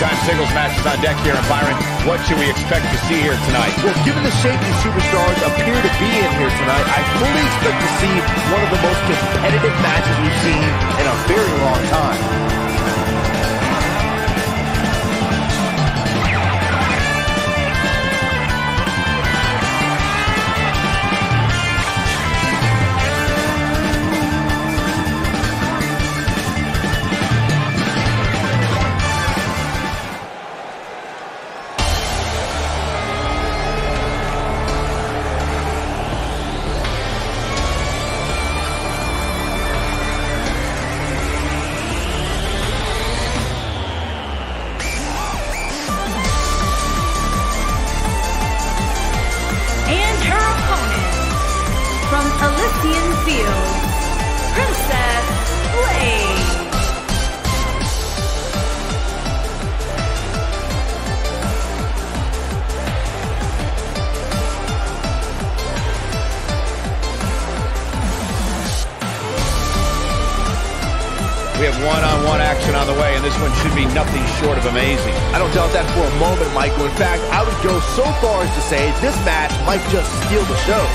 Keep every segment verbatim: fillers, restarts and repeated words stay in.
Big-time singles matches on deck here. And Byron, what should we expect to see here tonight? Well, given the shape these superstars appear to be in here tonight, I fully expect to see one of the most competitive matches we've seen in a very long time. From Elysian Fields, Princess Blade. We have one-on-one action on the way, and this one should be nothing short of amazing. I don't doubt that for a moment, Michael. In fact, I would go so far as to say this match might just steal the show.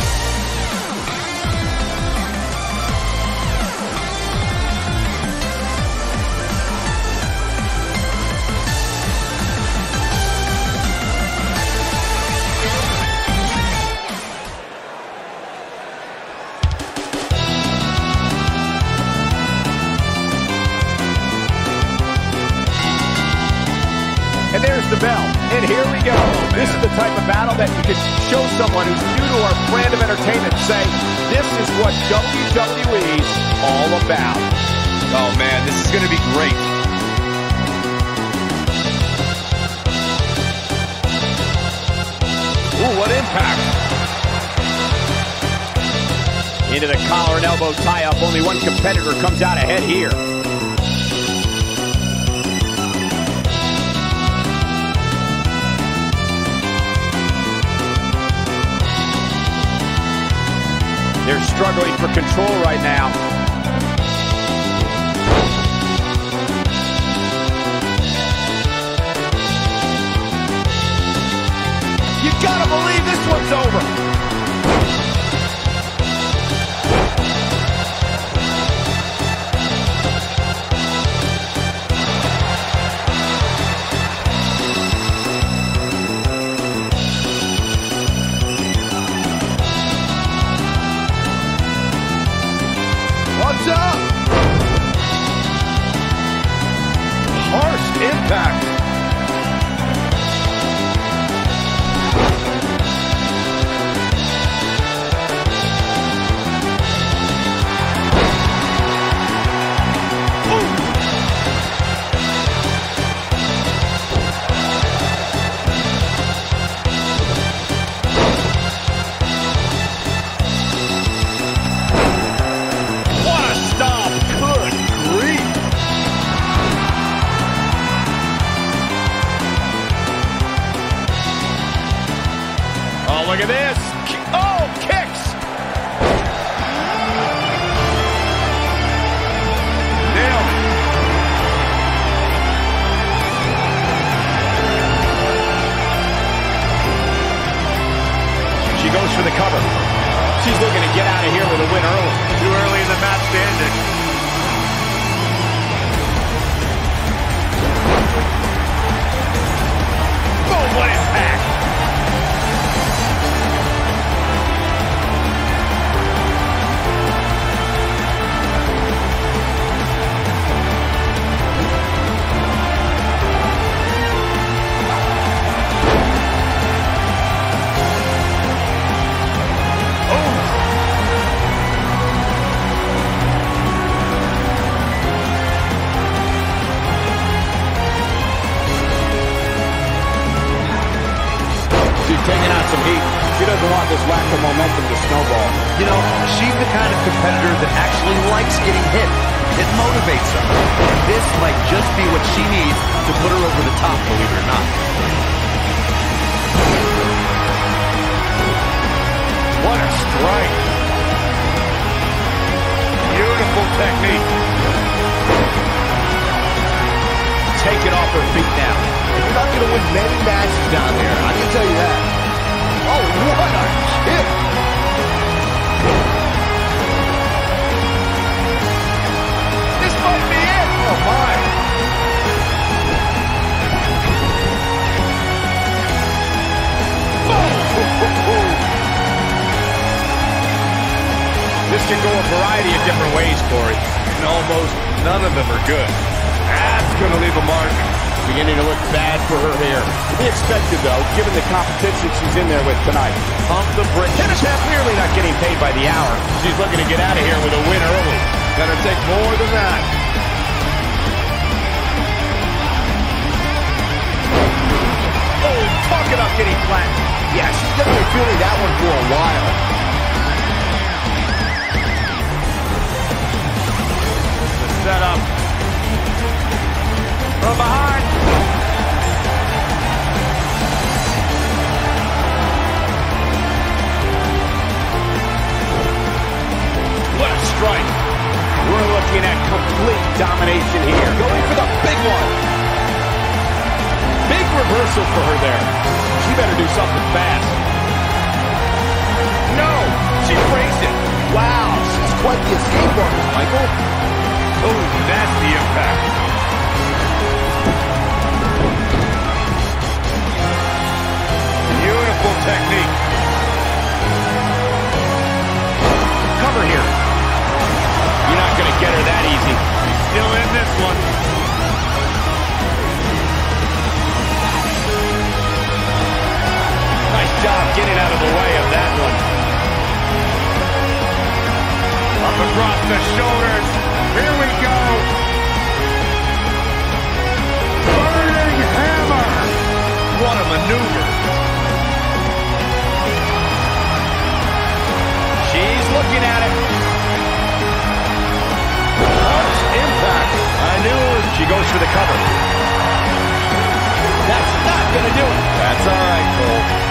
And there's the bell. And here we go. Oh, this is the type of battle that you can show someone who's new to our brand of entertainment and say, this is what W W E's all about. Oh, man, this is going to be great. Ooh, what impact. Into the collar and elbow tie-up. Only one competitor comes out ahead here. They're struggling for control right now. You gotta believe this one's over. What's up? Harsh impact. Look at this. Oh, kicks. Nailed it. She goes for the cover. She's looking to get out of here with a win early. Too early in the match to end it. Boom, what impact. Taking out some heat. She doesn't want this lack of momentum to snowball. You know, she's the kind of competitor that actually likes getting hit. It motivates her. And this might just be what she needs to put her over the top, believe it or not. What a strike. Beautiful technique. Taken off her feet now. can go a variety of different ways, Corey. And almost none of them are good. That's going to leave a mark. Beginning to look bad for her here. To be expected, though, given the competition she's in there with tonight. Pump the brakes. Tennis has clearly not getting paid by the hour. She's looking to get out of here with a win early. Gonna take more than that. Oh, talk about getting flat. Yeah, she's definitely feeling that one for a while. The setup. From behind. What a strike. We're looking at complete domination here. Going for the big one. Big reversal for her there. She better do something fast. No, she raised it. Wow, she's quite the escape artist, Michael. Oh, that's the impact. Beautiful technique. Cover here. You're not going to get her that easy. She's still in this one. Nice job getting out of the way of that one. Up across the shoulders. Here we go. Burning hammer. What a maneuver. She's looking at it. Harsh impact. I knew it. She goes for the cover. That's not going to do it. That's all right, Cole.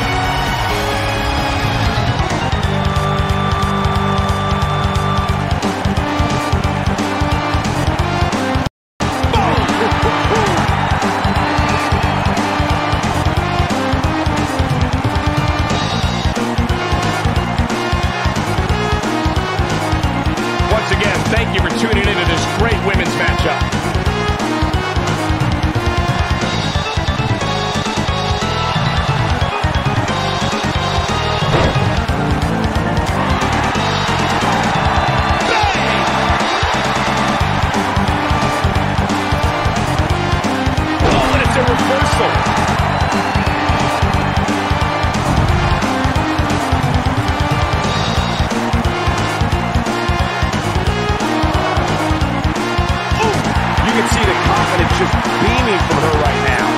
Thank you for tuning into this great women's matchup. Bang! Oh, and it's a reversal. You can see the confidence just beaming from her right now.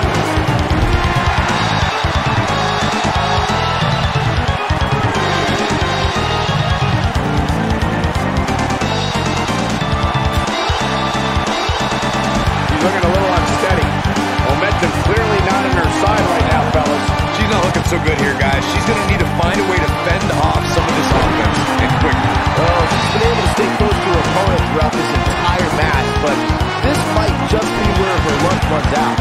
She's looking a little unsteady. Momentum clearly not on her side right now, fellas. She's not looking so good here, guys. She's going to need to find a way to fend off some of this offense, and quickly. Well, she's been able to stay close to her opponent throughout this entire match, but this might just be where her luck runs out.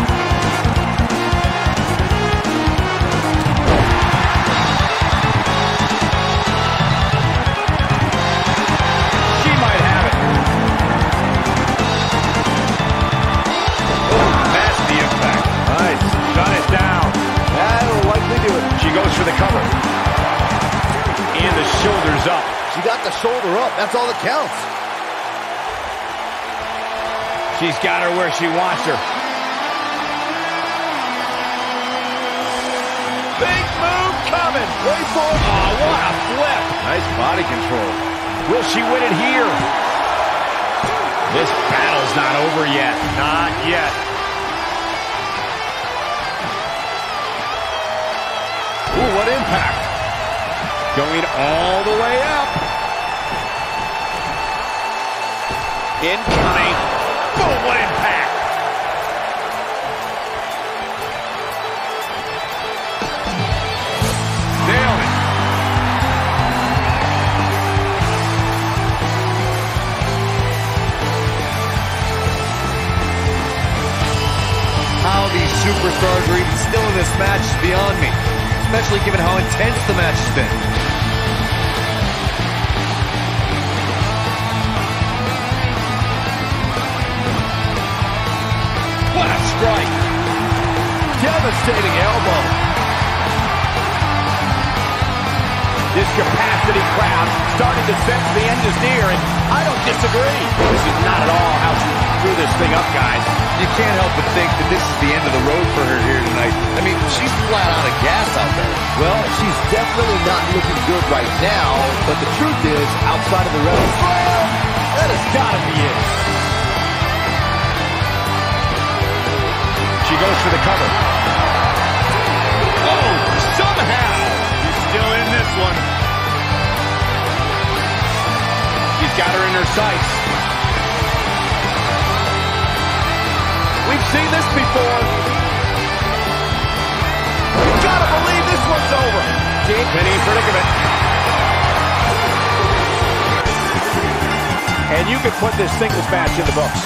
She might have it. Oh, that's the impact. Nice. Shut it down. That'll likely do it. She goes for the cover. And the shoulders up. She got the shoulder up. That's all that counts. She's got her where she wants her. Big move coming. Wait for it. Oh, what a flip. Nice body control. Will she win it here? This battle's not over yet. Not yet. Ooh, what impact. Going all the way up. Incoming. Boom, what impact. Nailed it. How these superstars are even still in this match is beyond me, especially given how intense the match has been. What a strike. Devastating elbow. This capacity crowd starting to sense the end is near, and I don't disagree. This is not at all how she threw this thing up, guys. You can't help but think that this is the end of the road for her here tonight. I mean, she's flat out of gas out there. Well, she's definitely not looking good right now, but the truth is, outside of the red slam, that has got to be it. She goes for the cover. Oh, somehow she's still in this one. She's got her in her sights. We've seen this before. You've got to believe this one's over. Deep Penny predicament. And you can put this singles match in the books.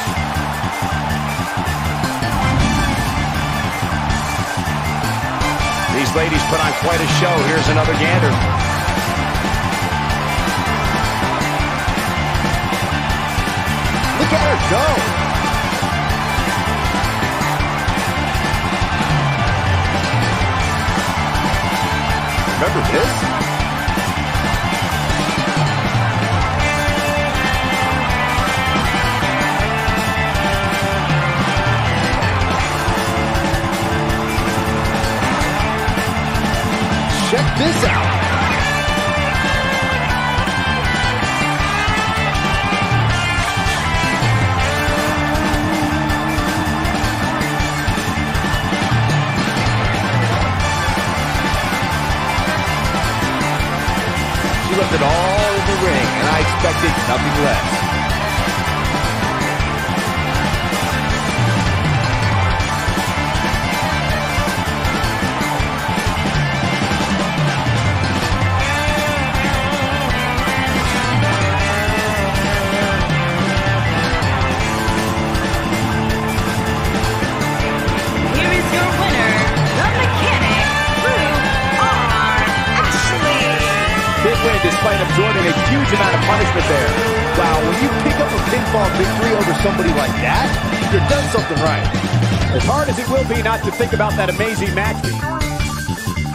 These ladies put on quite a show. Here's another gander. Look at her go. Remember this? Check this out. She left it all in the ring, and I expected nothing less. Despite absorbing a huge amount of punishment there. Wow, when you pick up a pinfall victory over somebody like that, you've done something right. As hard as it will be not to think about that amazing match.